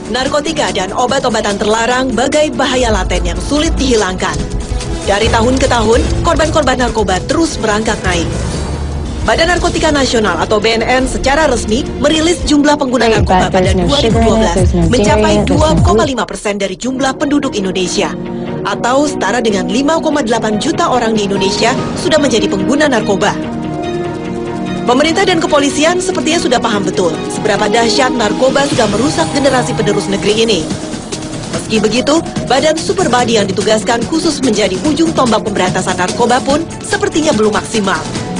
Narkotika dan obat-obatan terlarang bagai bahaya laten yang sulit dihilangkan. Dari tahun ke tahun, korban-korban narkoba terus merangkak naik. Badan Narkotika Nasional atau BNN secara resmi merilis jumlah pengguna narkoba pada 2012 mencapai 2,5% dari jumlah penduduk Indonesia. Atau setara dengan 5,8 juta orang di Indonesia sudah menjadi pengguna narkoba. Pemerintah dan kepolisian sepertinya sudah paham betul seberapa dahsyat narkoba sudah merusak generasi penerus negeri ini. Meski begitu, Badan Superbadi yang ditugaskan khusus menjadi ujung tombak pemberantasan narkoba pun sepertinya belum maksimal.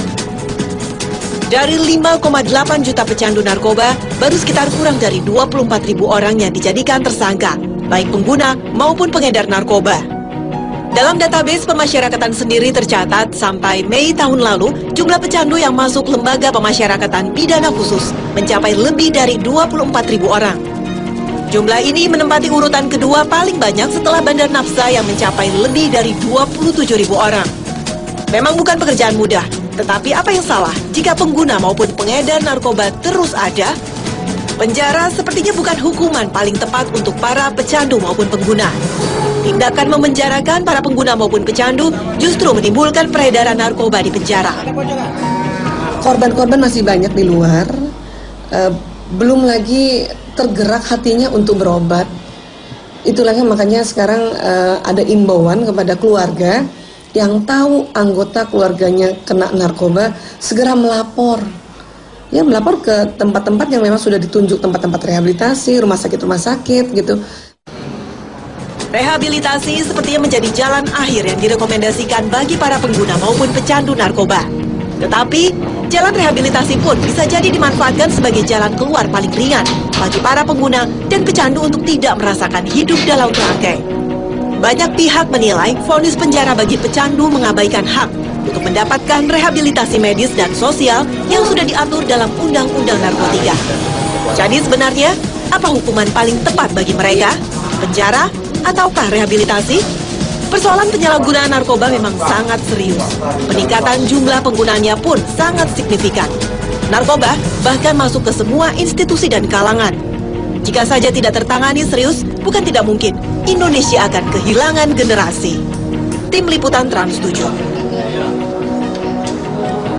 Dari 5,8 juta pecandu narkoba, baru sekitar kurang dari 24.000 orang yang dijadikan tersangka, baik pengguna maupun pengedar narkoba. Dalam database pemasyarakatan sendiri tercatat sampai Mei tahun lalu, jumlah pecandu yang masuk lembaga pemasyarakatan pidana khusus mencapai lebih dari 24.000 orang. Jumlah ini menempati urutan kedua paling banyak setelah Bandar Nafsa yang mencapai lebih dari 27.000 orang. Memang bukan pekerjaan mudah, tetapi apa yang salah jika pengguna maupun pengedar narkoba terus ada? Penjara sepertinya bukan hukuman paling tepat untuk para pecandu maupun pengguna. Tindakan memenjarakan para pengguna maupun pecandu justru menimbulkan peredaran narkoba di penjara. Korban-korban masih banyak di luar, belum lagi tergerak hatinya untuk berobat. Itulah yang makanya sekarang ada imbauan kepada keluarga yang tahu anggota keluarganya kena narkoba, segera melapor. Ya, melapor ke tempat-tempat yang memang sudah ditunjuk, tempat-tempat rehabilitasi, rumah sakit gitu. Rehabilitasi sepertinya menjadi jalan akhir yang direkomendasikan bagi para pengguna maupun pecandu narkoba. Tetapi, jalan rehabilitasi pun bisa jadi dimanfaatkan sebagai jalan keluar paling ringan bagi para pengguna dan pecandu untuk tidak merasakan hidup dalam kerangkeng. Banyak pihak menilai vonis penjara bagi pecandu mengabaikan hak untuk mendapatkan rehabilitasi medis dan sosial yang sudah diatur dalam Undang-Undang Narkotika. Jadi sebenarnya, apa hukuman paling tepat bagi mereka? Penjara ataukah rehabilitasi? Persoalan penyalahgunaan narkoba memang sangat serius. Peningkatan jumlah penggunanya pun sangat signifikan. Narkoba bahkan masuk ke semua institusi dan kalangan. Jika saja tidak tertangani serius, bukan tidak mungkin Indonesia akan kehilangan generasi. Tim Liputan Trans 7.